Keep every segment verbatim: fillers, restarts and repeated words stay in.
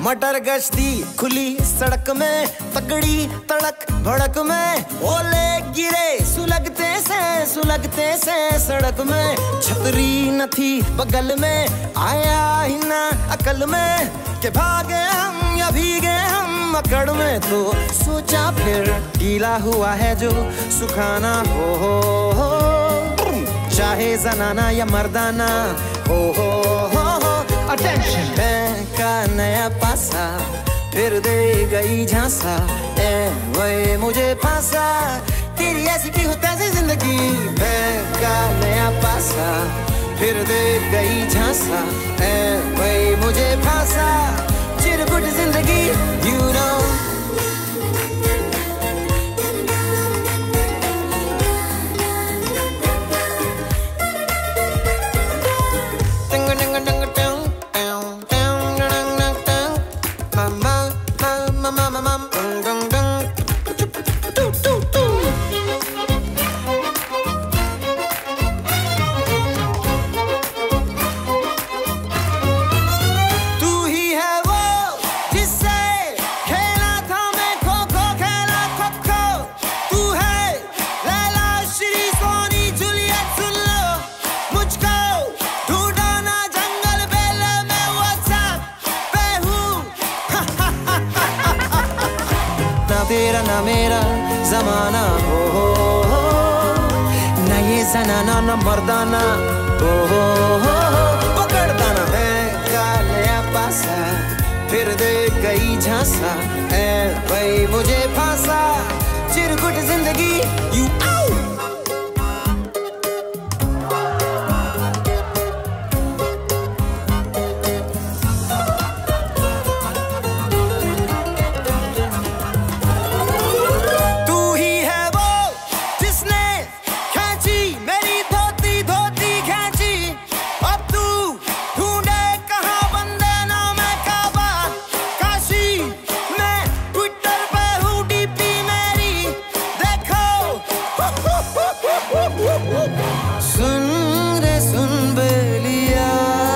मटर गश्ती खुली सड़क में, तगड़ी तड़क भड़क में, ओले गिरे सुलगते से सुलगते से सड़क में। छतरी न थी बगल में, आया ही ना अकल में कि भागे हम या भीगे हम अकड़ में। तो सोचा फिर गीला हुआ है जो सुखाना हो, हो, हो चाहे जनाना या मर्दाना हो, हो, हो, हो। अटेंशन बैंक का नया पासा फिर दे गई झांसा, ए वही मुझे फांसा, तेरी ऐसी की होता है जिंदगी। बैंक का नया पासा फिर दे गई झांसा, ए वही मुझे फांसा, चिरकुट जिंदगी यू नो। तेरा ना मेरा जमाना हो, हो, हो ना ये जनाना ना मर्दाना हो, हो, हो, हो। पकड़ता ना है का नया पासा फिर दे गई झांसा, ए भाई मुझे फांसा, चिरकुट जिंदगी यू आउ। सुन रे सुन बेलिया,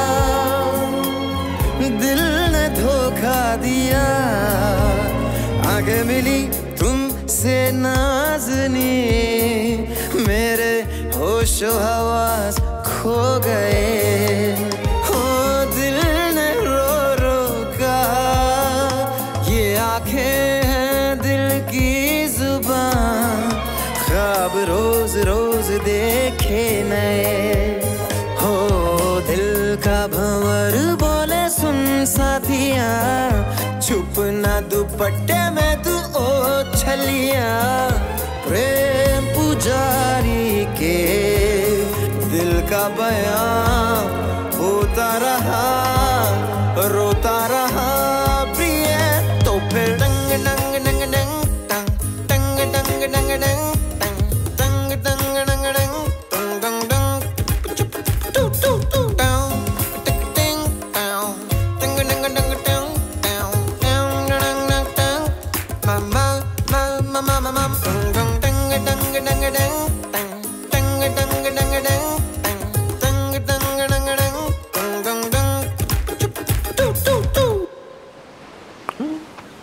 दिल ने धोखा दिया, आगे मिली तुमसे नाज़नी, मेरे होशो हवास खो गए। हो दिल ने रो रो कहा, ये आंखें हैं दिल की जुबान, ख्वाब रोज रोज देखे नए। हो दिल का भंवर बोले सुन साथिया, छुप ना दुपट्टे में तू ओ छलिया, प्रेम पुजारी के दिल का बयां होता रहा, रोता रहा प्रिय। तो फिर डंग डंग डंग डंग डंग डंग डंग डंग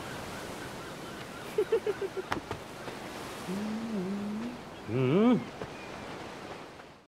Hmm.